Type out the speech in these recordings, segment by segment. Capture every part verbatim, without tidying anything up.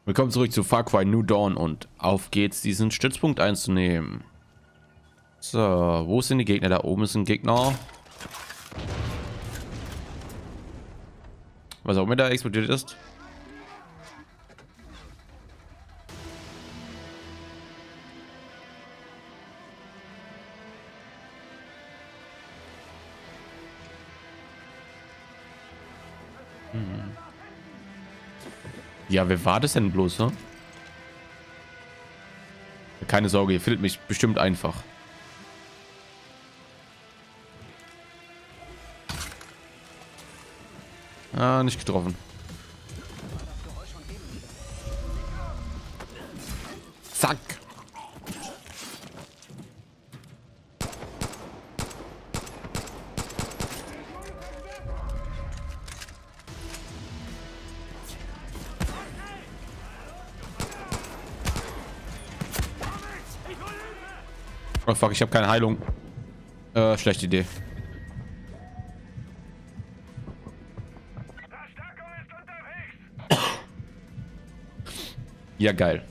Willkommen zurück zu Far Cry New Dawn und auf geht's, diesen Stützpunkt einzunehmen. So, wo sind die Gegner? Da oben ist ein Gegner. Was auch immer da explodiert ist. Hm. Ja, wer war das denn bloß, ne? Keine Sorge, ihr findet mich bestimmt einfach. Ah, nicht getroffen. Zack. Oh fuck, ich habe keine Heilung. Äh, schlechte Idee. Ja, geil.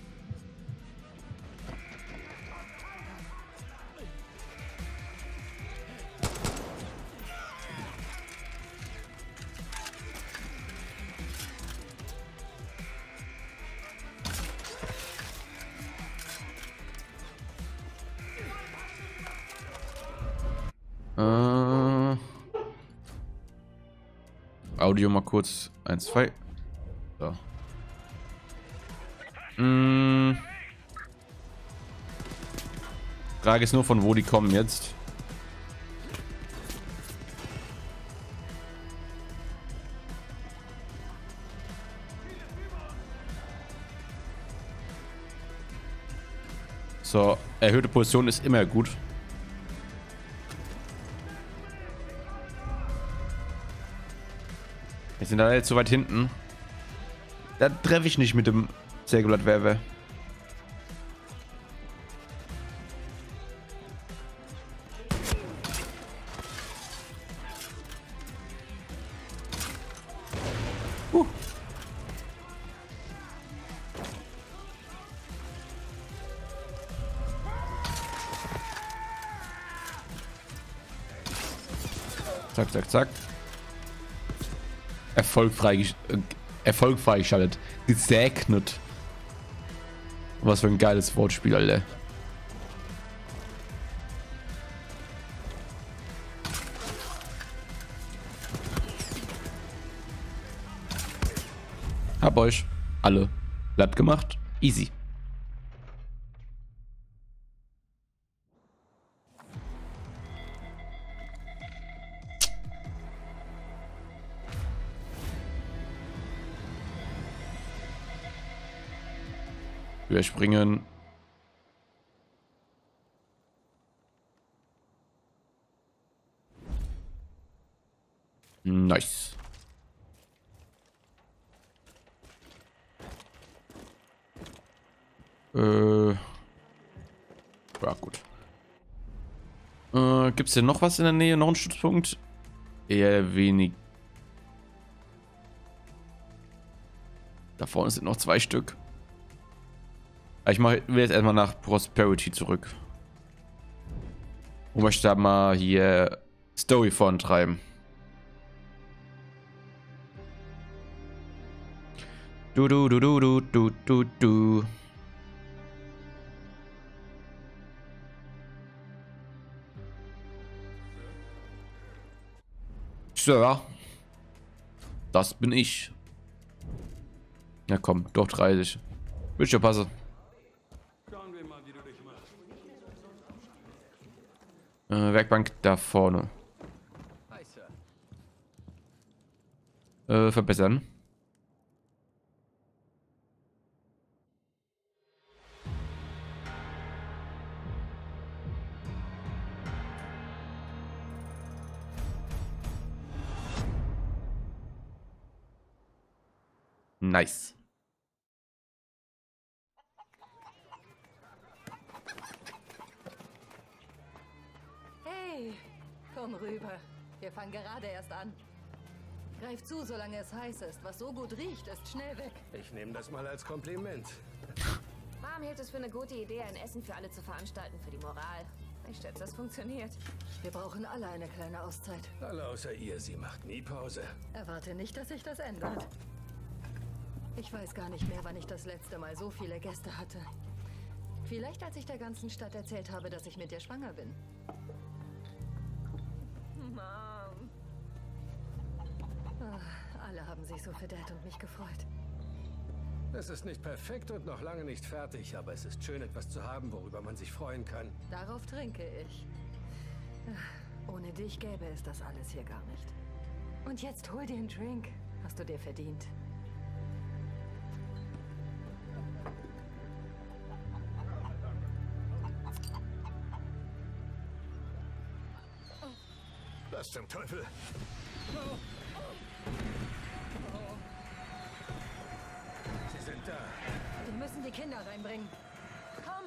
Äh, Audio mal kurz. Eins, zwei. So. Hm. Frage ist nur, von wo die kommen jetzt. So, erhöhte Position ist immer gut. Wir sind da jetzt so weit hinten. Da treffe ich nicht mit dem Sägeblattwerfer. Uh. Zack, zack, zack. Erfolg freigesch äh, Erfolg freigeschaltet. Gesegnet. Was für ein geiles Wortspiel, Alter. Hab euch alle platt gemacht. Easy. Wir springen. Nice. Äh. Ja, gut. Äh, Gibt es denn noch was in der Nähe? Noch einen Stützpunkt? Eher wenig. Da vorne sind noch zwei Stück. Ich mach, will jetzt erstmal nach Prosperity zurück. Und möchte da mal hier Story vorantreiben. Du, du, du, du, du, du, du, du. Sir. Das bin ich. Na komm, doch dreißig. Wird schon passen. Äh, Werkbank da vorne. Äh, verbessern. Nice. Hey, komm rüber. Wir fangen gerade erst an. Greif zu, solange es heiß ist. Was so gut riecht, ist schnell weg. Ich nehme das mal als Kompliment. Mom hielt es für eine gute Idee, ein Essen für alle zu veranstalten, für die Moral. Ich schätze, es funktioniert. Wir brauchen alle eine kleine Auszeit. Alle außer ihr, sie macht nie Pause. Erwarte nicht, dass sich das ändert. Ich weiß gar nicht mehr, wann ich das letzte Mal so viele Gäste hatte. Vielleicht, als ich der ganzen Stadt erzählt habe, dass ich mit dir schwanger bin. Mom. Ah, alle haben sich so für Dad und mich gefreut. Es ist nicht perfekt und noch lange nicht fertig, aber es ist schön, etwas zu haben, worüber man sich freuen kann. Darauf trinke ich. Ah, ohne dich gäbe es das alles hier gar nicht. Und jetzt hol dir einen Drink. Hast du dir verdient. Was zum Teufel? Sie sind da. Wir müssen die Kinder reinbringen. Komm!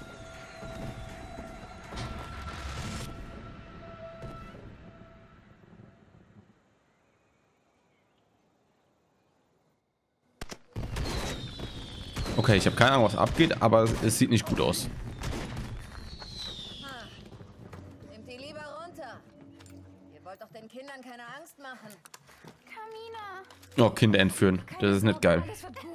Okay, ich habe keine Ahnung, was abgeht, aber es sieht nicht gut aus. Nehmt die lieber runter. Ihr wollt doch den Kindern keine Angst machen. Carmina! Oh, Kinder entführen. Das ist nicht geil. Alles wird gut.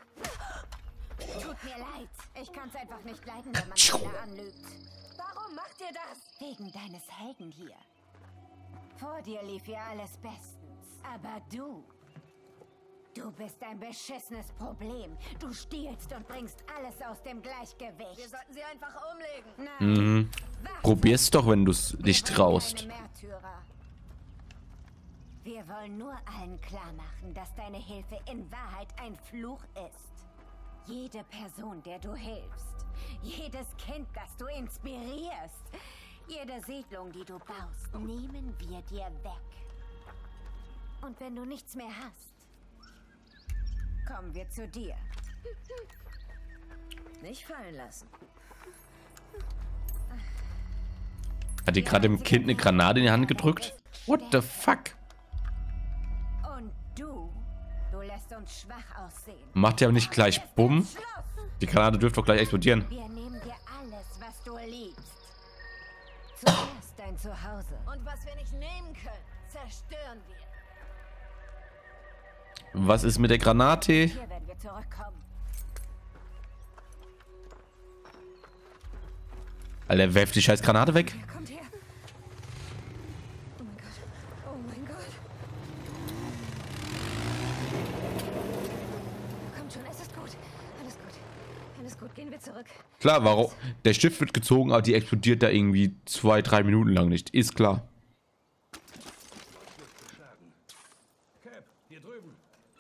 Tut mir leid. Ich kann es einfach nicht leiden, wenn man Kinder anlügt. Warum macht ihr das? Wegen deines Helden hier. Vor dir lief ja alles bestens. Aber du... Du bist ein beschissenes Problem. Du stiehlst und bringst alles aus dem Gleichgewicht. Wir sollten sie einfach umlegen. Nein. Mhm. Probier's doch, wenn du es dich traust. Wir wollen nur allen klar machen, dass deine Hilfe in Wahrheit ein Fluch ist. Jede Person, der du hilfst, jedes Kind, das du inspirierst, jede Siedlung, die du baust, nehmen wir dir weg. Und wenn du nichts mehr hast, kommen wir zu dir. Nicht fallen lassen. Hat die gerade dem Kind eine Granate in die Hand gedrückt? What the fuck? Und du, du lässt uns schwach aussehen. Macht ja aber nicht gleich Bumm. Die Granate dürfte doch gleich explodieren. Wir nehmen dir alles, was du liebst. Zuerst dein Zuhause. Und was wir nicht nehmen können, zerstören wir. Was ist mit der Granate? Hier werden wir zurückkommen. Alter, werft die scheiß Granate weg. Kommt her. Oh mein Gott. Oh mein Gott. Kommt schon, es ist gut. Alles gut. Alles gut, gehen wir zurück. Klar, warum? Der Stift wird gezogen, aber die explodiert da irgendwie zwei, drei Minuten lang nicht. Ist klar. Cap, hier drüben.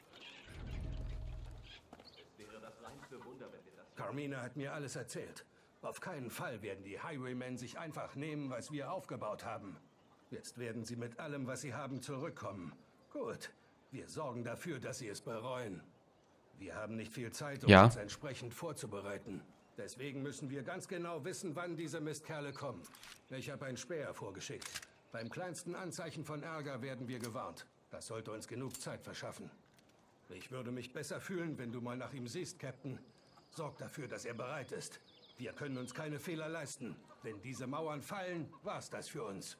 Carmina hat mir alles erzählt. Auf keinen Fall werden die Highwaymen sich einfach nehmen, was wir aufgebaut haben. Jetzt werden sie mit allem, was sie haben, zurückkommen. Gut, wir sorgen dafür, dass sie es bereuen. Wir haben nicht viel Zeit, um Ja. uns entsprechend vorzubereiten. Deswegen müssen wir ganz genau wissen, wann diese Mistkerle kommen. Ich habe einen Späher vorgeschickt. Beim kleinsten Anzeichen von Ärger werden wir gewarnt. Das sollte uns genug Zeit verschaffen. Ich würde mich besser fühlen, wenn du mal nach ihm siehst, Captain. Sorg dafür, dass er bereit ist. Wir können uns keine Fehler leisten. Wenn diese Mauern fallen, war's das für uns.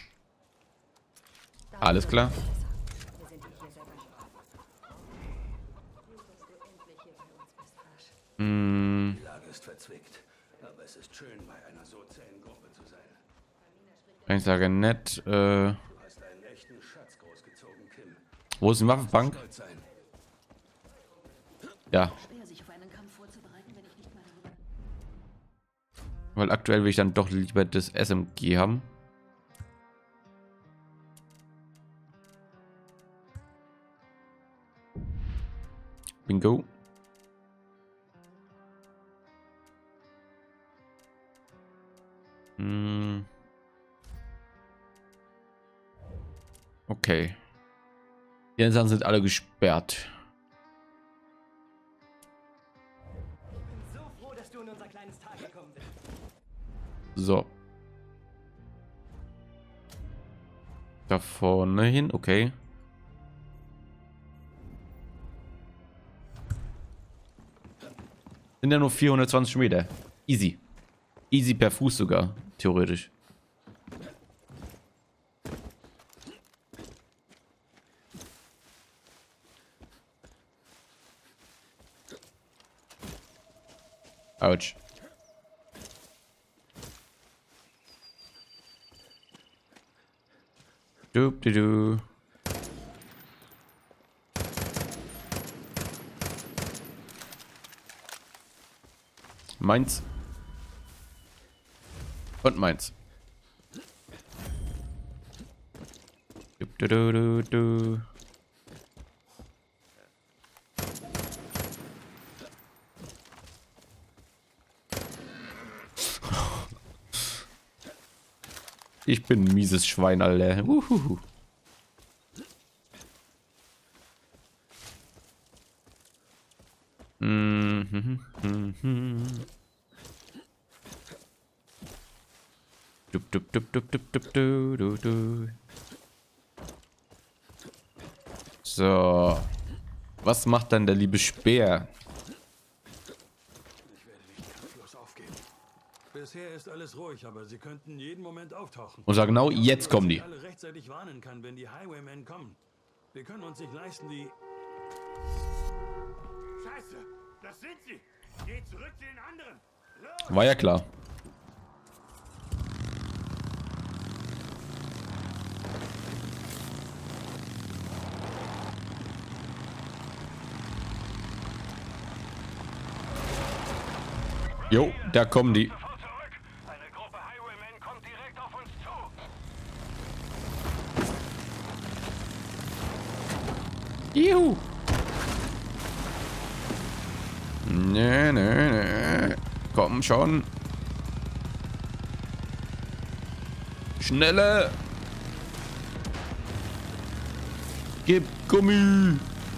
Alles klar. Wir sind dir hier sehr dankbar. Gut, dass du endlich hier bei uns bist, Arsch. Hm, Die Lage ist verzwickt. Aber es ist schön, bei einer so zähen Gruppe zu sein. kann ich sagen, nett. Äh, Du hast einen echten Schatz großgezogen, Kim. wo ist die Waffenbank? Stolz sein. Ja. Schwer, sich auf einen Kampf vorzubereiten, wenn ich nicht mal darüber... Weil aktuell will ich dann doch lieber das S M G haben. Bingo. Hm. Okay. Die anderen Sachen sind alle gesperrt. So froh, dass du in unser kleines Tal gekommen bist. So. Da vorne hin, okay. Sind ja nur vierhundertzwanzig Meter. Easy. Easy per Fuß sogar, theoretisch. Autsch. Du, du, du. Meins. Und meins. Du, du, du, du, du. Ich bin ein mieses Schwein, Alter. Uhuhu. Mhm, mhm, mhm. Dup, dup, dup, dup, dup, dup, du, du, du. So. Was macht dann der liebe Speer? Ich werde nicht kampflos aufgeben. Bisher ist alles ruhig, aber sie könnten jeden Moment auftauchen. Und sag genau, jetzt kommen die. Alle rechtzeitig warnen kann, wenn die Highwaymen kommen. Wir können uns nicht leisten, die... Scheiße, das sind sie. Geh zurück zu den anderen. Los! War ja klar. Jo, da kommen die. Sofort zurück. Eine Gruppe Highwaymen kommt direkt auf uns zu. Juhu. Nee, nee, nee. Komm schon. Schnelle. Gib Gummi.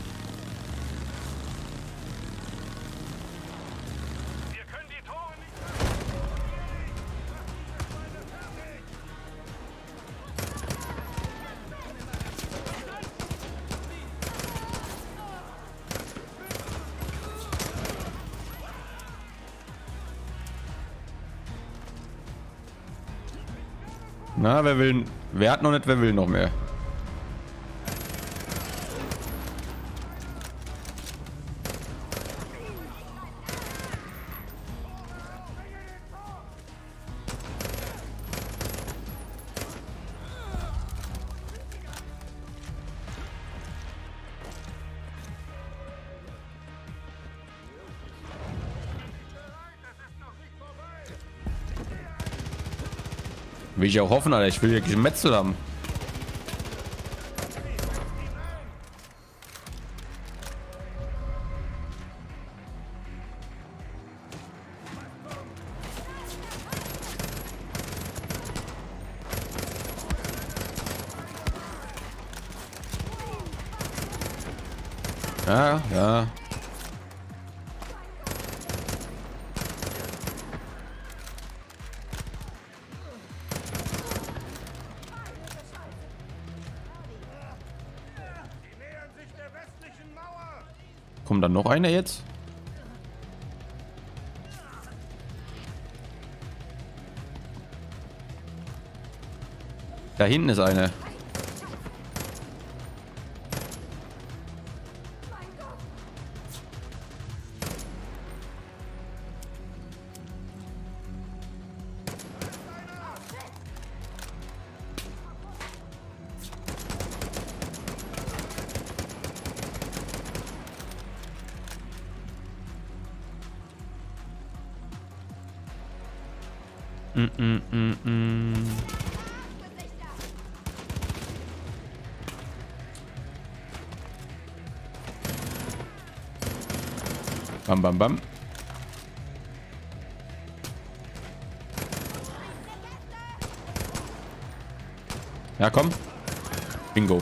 Wir können die Tore nicht... Na, wer will... Wer hat noch nicht, wer will noch mehr? Will ich auch hoffen, Alter. Ich will ja gemetzelt haben. Ja, ja. Kommt dann noch einer jetzt? Da hinten ist eine. Mm, mm, mm, mm. Bam, bam, bam. Ja, komm. Bingo.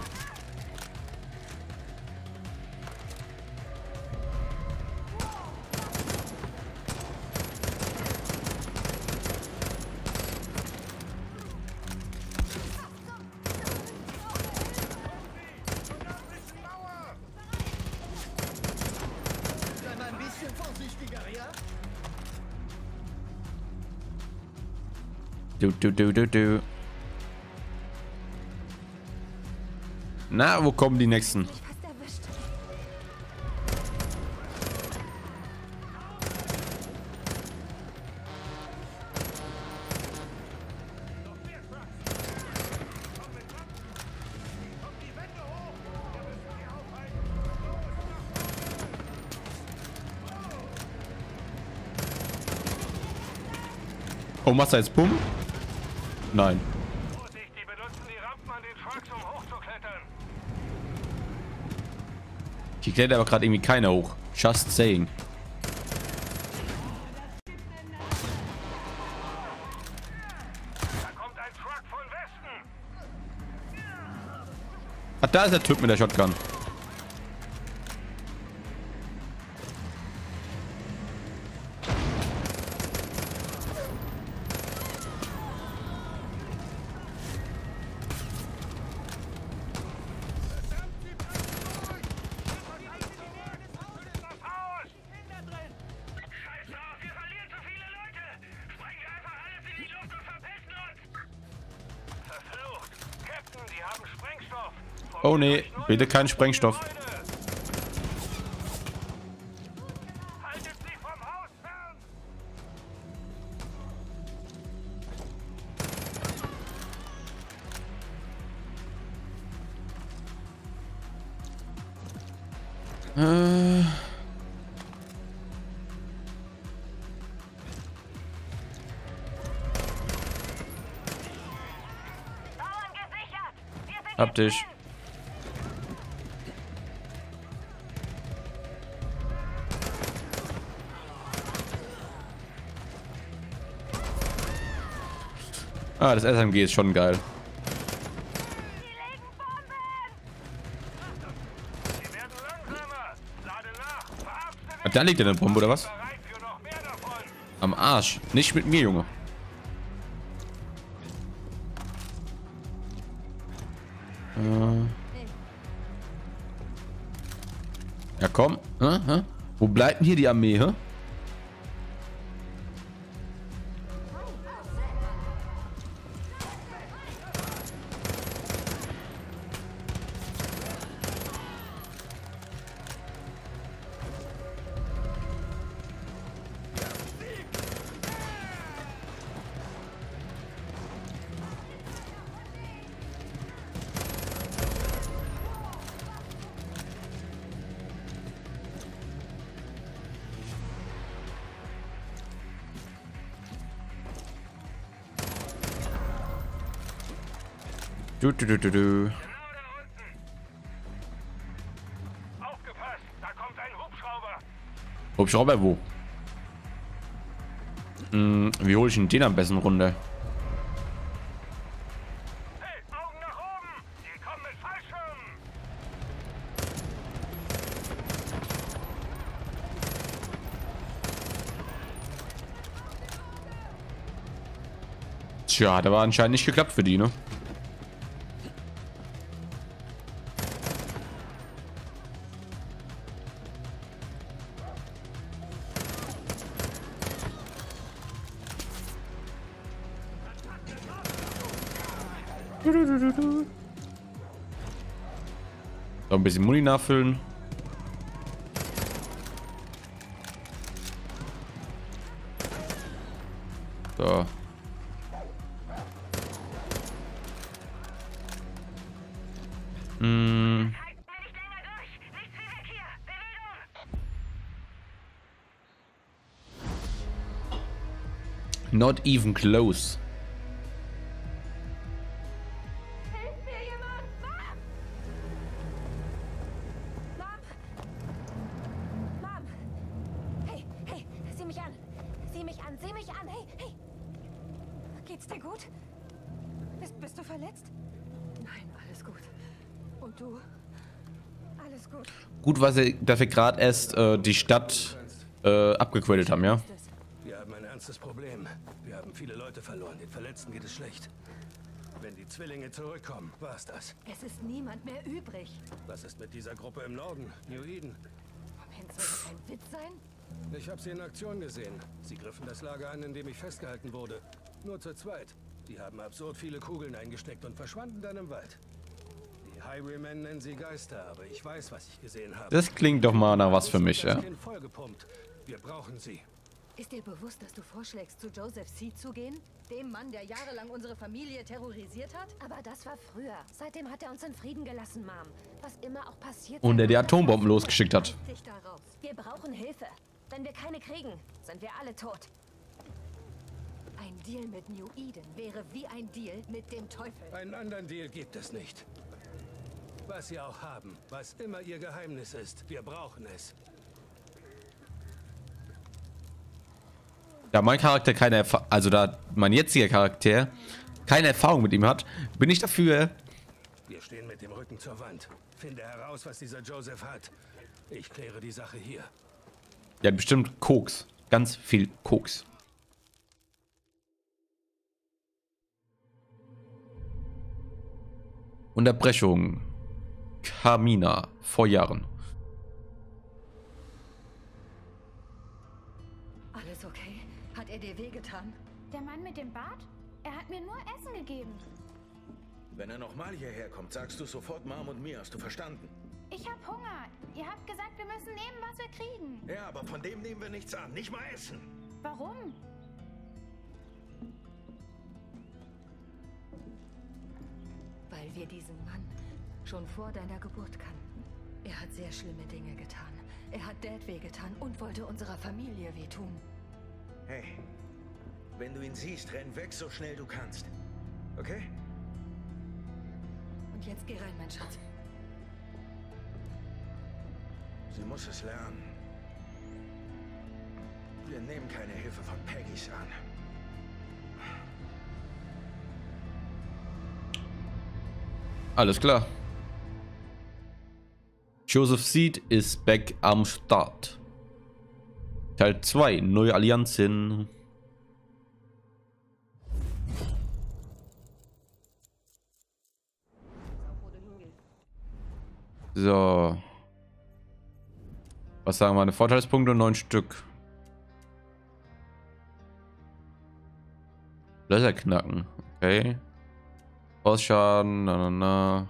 bisschen vorsichtiger, ja? Du, du, du, du, du. Na, wo kommen die nächsten? Mich fast erwischt. Oh, machst du jetzt Bumm? Nein. Vorsicht, die benutzen die Rampen an den Trucks, um hochzuklettern. Hier klettert aber gerade irgendwie keiner hoch. Just saying. Da kommt ein Truck von Westen. Ach, da ist der Typ mit der Shotgun. Oh nee, bitte kein Sprengstoff. Haltet sie vom Haus fern! Äh. Hab dich. Ah, das S M G ist schon geil. Sie werden langsamer. Lade nach. Verhafte Ah, da liegt ja eine Bombe, oder was? bereit für noch mehr davon. Am Arsch. Nicht mit mir, Junge. Äh. Ja, komm. Hä? Hä? Wo bleibt denn hier die Armee, hä? Du, du, du, du, du. Genau da unten. Aufgepasst, da kommt ein Hubschrauber. Hubschrauber wo? Hm, wie hole ich denn den am besten runter? Hey, Augen nach oben. Die kommen mit Fallschirmen. Tja, hat aber anscheinend nicht geklappt für die, ne? So, ein bisschen Muni nachfüllen. So. Hm. Not even close. Hilft mir jemand? Mom! Mom! Mom! Hey, hey, sieh mich an. Sieh mich an, sieh mich an. Hey, hey. Geht's dir gut? Bist, bist du verletzt? Nein, alles gut. Und du? Alles gut. Gut, weil sie dafür gerade erst äh, die Stadt äh, abgequält haben, ja? Wir haben ein ernstes Problem. Wir haben viele Leute verloren. Den Verletzten geht es schlecht. Wenn die Zwillinge zurückkommen, war's das. Es ist niemand mehr übrig. Was ist mit dieser Gruppe im Norden? New Eden? Moment, soll das ein Witz sein? Ich habe sie in Aktion gesehen. Sie griffen das Lager an, in dem ich festgehalten wurde. Nur zu zweit. Die haben absurd viele Kugeln eingesteckt und verschwanden dann im Wald. Die Highwaymen nennen sie Geister, aber ich weiß, was ich gesehen habe. Das klingt doch mal nach was für mich, ja. Vollgepumpt. Wir brauchen sie. Ist dir bewusst, dass du vorschlägst, zu Joseph Seed zu gehen? Dem Mann, der jahrelang unsere Familie terrorisiert hat? Aber das war früher. Seitdem hat er uns in Frieden gelassen, Mom. Was immer auch passiert. Und der die Atombomben losgeschickt hat. Dich da raus. Wir brauchen Hilfe. Wenn wir keine kriegen, sind wir alle tot. Ein Deal mit New Eden wäre wie ein Deal mit dem Teufel. Einen anderen Deal gibt es nicht. Was sie auch haben, was immer ihr Geheimnis ist, wir brauchen es. Da mein Charakter keine Erfahrung, also da mein jetziger Charakter keine Erfahrung mit ihm hat, bin ich dafür. Wir stehen mit dem Rücken zur Wand. Finde heraus, was dieser Joseph hat. Ich kläre die Sache hier. Der hat bestimmt Koks. Ganz viel Koks. Unterbrechung. Carmina. Vor Jahren. Alles okay? Hat er dir wehgetan? Der Mann mit dem Bart? Er hat mir nur Essen gegeben. Wenn er nochmal hierher kommt, sagst du sofort Mom und mir. Hast du verstanden? Ich hab Hunger. Ihr habt gesagt, wir müssen nehmen, was wir kriegen. Ja, aber von dem nehmen wir nichts an. Nicht mal Essen. Warum? Weil wir diesen Mann schon vor deiner Geburt kannten. Er hat sehr schlimme Dinge getan. Er hat Dad wehgetan und wollte unserer Familie wehtun. Hey, wenn du ihn siehst, renn weg, so schnell du kannst. Okay? Und jetzt geh rein, mein Schatz. Sie muss es lernen. Wir nehmen keine Hilfe von Peggys an. Alles klar. Joseph Seed ist back am Start. Teil zwei. Neue Allianzen. So. Was sagen meine Vorteilspunkte? Neun Stück. Löcher knacken. Okay. Ausschaden. Na, na, na.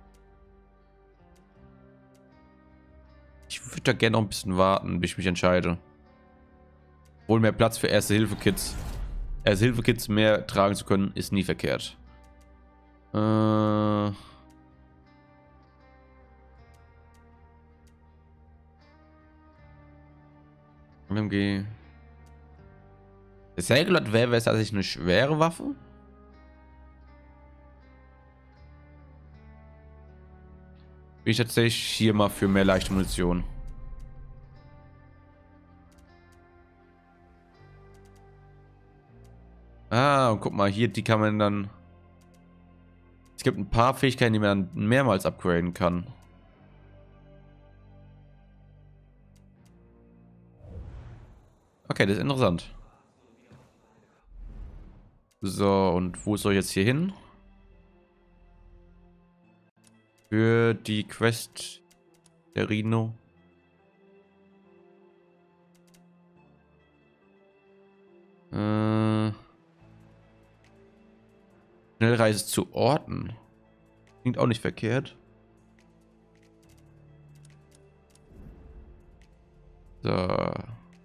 Ich würde da gerne noch ein bisschen warten, bis ich mich entscheide. Wohl mehr Platz für Erste-Hilfe-Kits. Erste-Hilfe-Kits mehr tragen zu können, ist nie verkehrt. Äh... M M G. Das Helgelot wäre es tatsächlich eine schwere Waffe. Bin ich tatsächlich hier mal für mehr leichte Munition. Ah, und guck mal, hier, die kann man dann... Es gibt ein paar Fähigkeiten, die man mehrmals upgraden kann. Okay, das ist interessant. So, und wo soll ich jetzt hier hin? Für die Quest der Rhino. Äh, Schnellreise zu Orten. Klingt auch nicht verkehrt. So.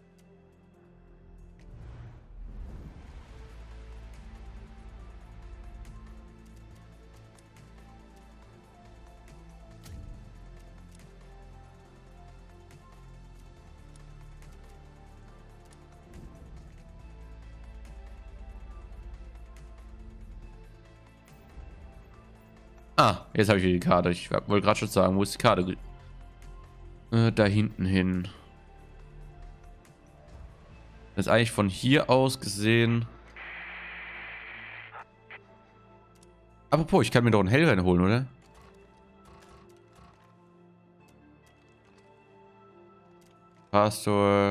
Ah, jetzt habe ich wieder die Karte. Ich wollte gerade schon sagen, wo ist die Karte? Äh, da hinten hin. Das ist eigentlich von hier aus gesehen. Apropos, ich kann mir doch einen Hellrennen holen, oder? Pastor.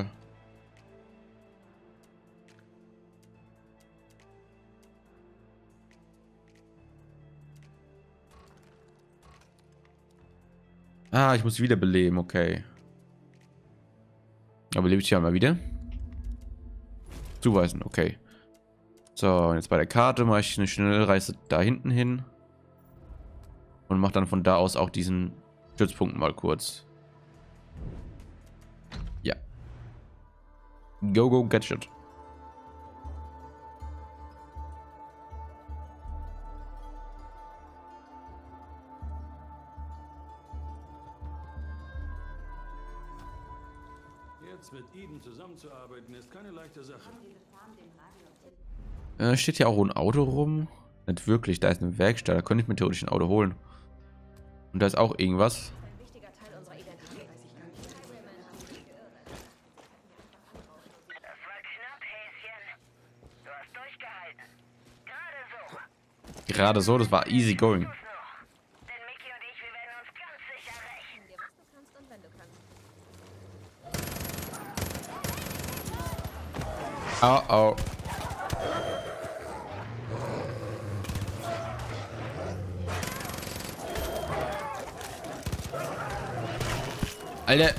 Ah, ich muss wieder beleben, okay. Aber lebe ich hier mal wieder? Zuweisen, okay. So, und jetzt bei der Karte mache ich eine Schnellreise da hinten hin. Und mache dann von da aus auch diesen Stützpunkt mal kurz. Ja. Go, go, Gadget. Jetzt mit Eden zusammenzuarbeiten ist keine leichte Sache. Äh, steht hier auch ein Auto rum? Nicht wirklich, da ist eine Werkstatt, da könnte ich mir theoretisch ein Auto holen. Und da ist auch irgendwas. Ein wichtiger Teil unserer Identität. Das war knapp, Häschen. Du hast durchgehalten. Gerade so. Gerade so, das war easy going. Denn Mickey und ich, wir werden uns ganz sicher rächen. Dir, was du kannst und wenn du kannst. Oh, oh. Alter.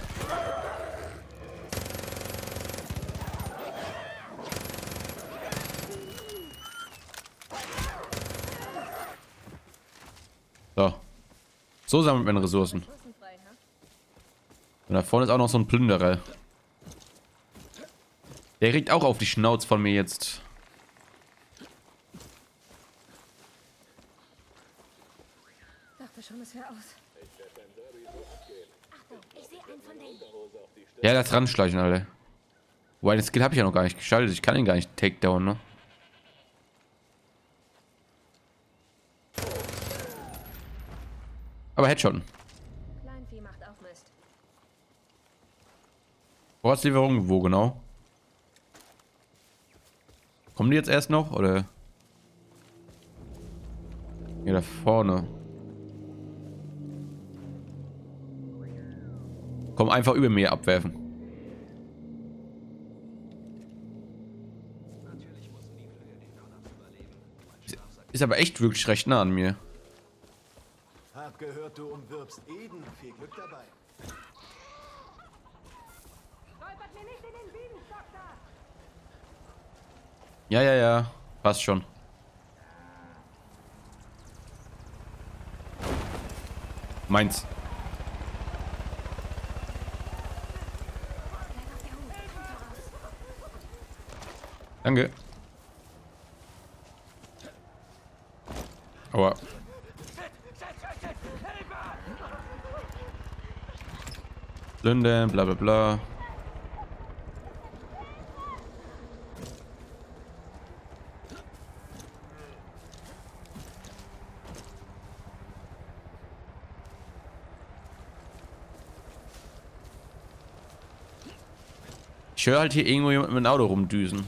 So. So sammelt man Ressourcen. Und da vorne ist auch noch so ein Plünderer. Der kriegt auch auf die Schnauze von mir jetzt. Dachte schon, es wäre aus. Achtung, ich sehe einen von denen. Ja, das ranschleichen, Alter. Wobei, den Skill habe ich ja noch gar nicht geschaltet. Ich kann ihn gar nicht takedown, ne? Aber Headshotten. Kleinvieh macht auch Mist. Vorratslieferung, wo genau? Kommen die jetzt erst noch, oder? Hier da vorne. Komm, einfach über mir abwerfen. Ist aber echt wirklich recht nah an mir. Hab gehört, du umwirbst Eden. Viel Glück dabei. Stolpert mir nicht in den Bienenstock da! Ja, ja, ja. Passt schon. Meins. Danke. Aua. Plündern, bla bla bla. Ich höre halt hier irgendwo jemand mit dem Auto rumdüsen.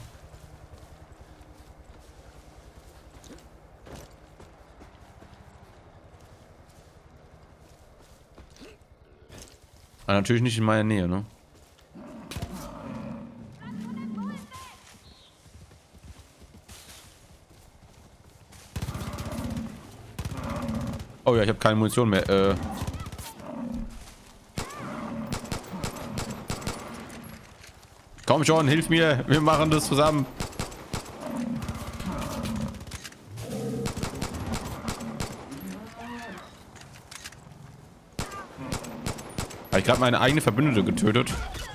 Aber natürlich nicht in meiner Nähe, ne? Oh ja, ich habe keine Munition mehr. Äh. Komm schon, hilf mir. Wir machen das zusammen. Habe ich gerade meine eigene Verbündete getötet.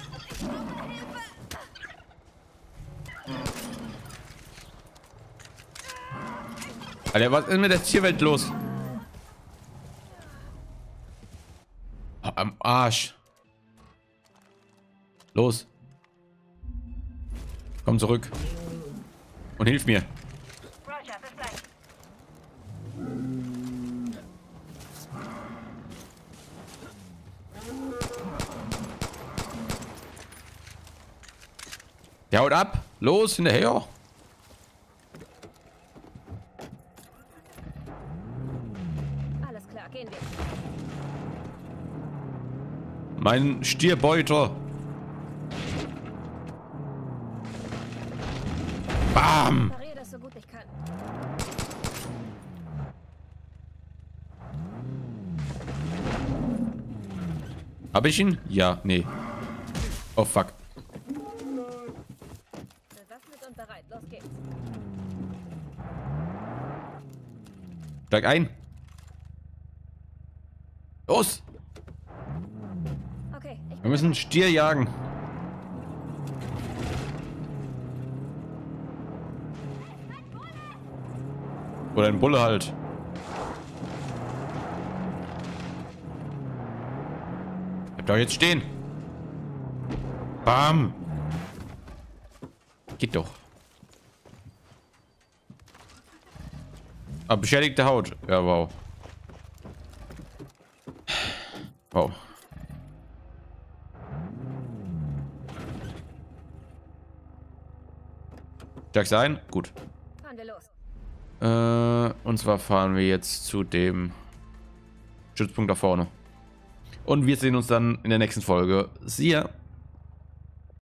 Alter, was ist mit der Tierwelt los? Oh, am Arsch. Los. Komm zurück. Und hilf mir. Roger, bis gleich. Ja, haut ab. Los, hinterher. Alles klar, gehen wir. Mein Stierbeuter. Bam. Parier das so gut ich kann. Hab ich ihn? Ja, nee. Oh fuck. Bewaffnet und bereit. Los geht's. Steig ein. Los! Okay, ich Wir müssen einen Stier jagen. Oder ein Bulle halt. Bleibt doch jetzt stehen. Bam. Geht doch. Ah, beschädigte Haut. Ja, wow. Wow. Steigst du ein? Gut. Fahren wir los. Äh, und zwar fahren wir jetzt zu dem Stützpunkt da vorne. Und wir sehen uns dann in der nächsten Folge. See ya!